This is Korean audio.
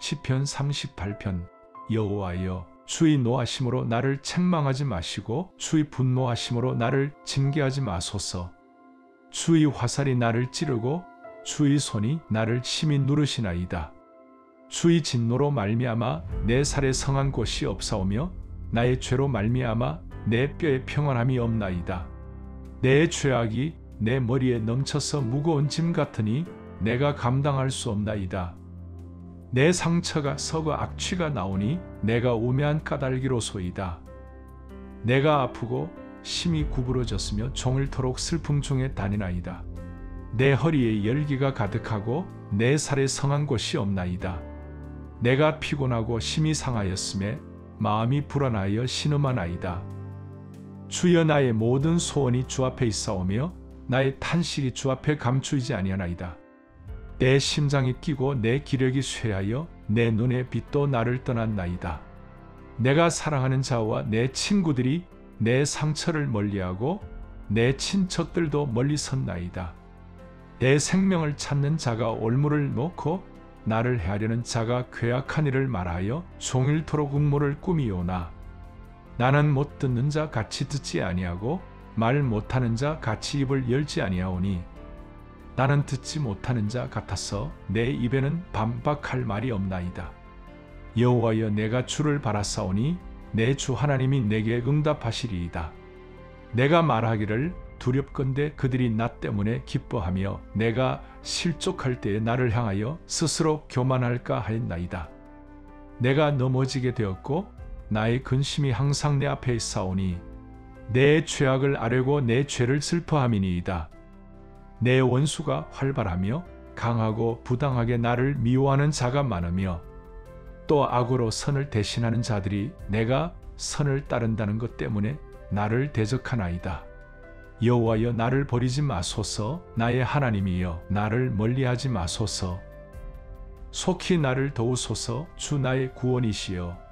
시편 38편. 여호와여, 주의 노하심으로 나를 책망하지 마시고 주의 분노하심으로 나를 징계하지 마소서. 주의 화살이 나를 찌르고 주의 손이 나를 심히 누르시나이다. 주의 진노로 말미암아 내 살에 성한 곳이 없사오며 나의 죄로 말미암아 내 뼈에 평안함이 없나이다. 내 죄악이 내 머리에 넘쳐서 무거운 짐 같으니 내가 감당할 수 없나이다. 내 상처가 썩어 악취가 나오니 내가 우매한 까닭이로소이다. 내가 아프고 심히 구부러졌으며 종일토록 슬픔 중에 다니나이다. 내 허리에 열기가 가득하고 내 살에 성한 곳이 없나이다. 내가 피곤하고 심히 상하였음에 마음이 불안하여 신음하나이다. 주여, 나의 모든 소원이 주 앞에 있사오며 나의 탄식이 주 앞에 감추이지 아니하나이다. 내 심장이 끼고 내 기력이 쇠하여 내 눈의 빛도 나를 떠났나이다. 내가 사랑하는 자와 내 친구들이 내 상처를 멀리하고 내 친척들도 멀리 섰나이다. 내 생명을 찾는 자가 올무를 놓고 나를 해하려는 자가 괴악한 일을 말하여 종일토록 음모를 꾸미오나 나는 못 듣는 자 같이 듣지 아니하고 말 못하는 자 같이 입을 열지 아니하오니 나는 듣지 못하는 자 같아서 내 입에는 반박할 말이 없나이다. 여호와여, 내가 주를 바라사오니 내 주 하나님이 내게 응답하시리이다. 내가 말하기를 두렵건대 그들이 나 때문에 기뻐하며 내가 실족할 때에 나를 향하여 스스로 교만할까 하였나이다. 내가 넘어지게 되었고 나의 근심이 항상 내 앞에 있사오니 내 죄악을 아뢰고 내 죄를 슬퍼함이니이다. 내 원수가 활발하며 강하고 부당하게 나를 미워하는 자가 많으며 또 악으로 선을 대신하는 자들이 내가 선을 따른다는 것 때문에 나를 대적하나이다. 여호와여, 나를 버리지 마소서. 나의 하나님이여, 나를 멀리하지 마소서. 속히 나를 도우소서. 주 나의 구원이시여.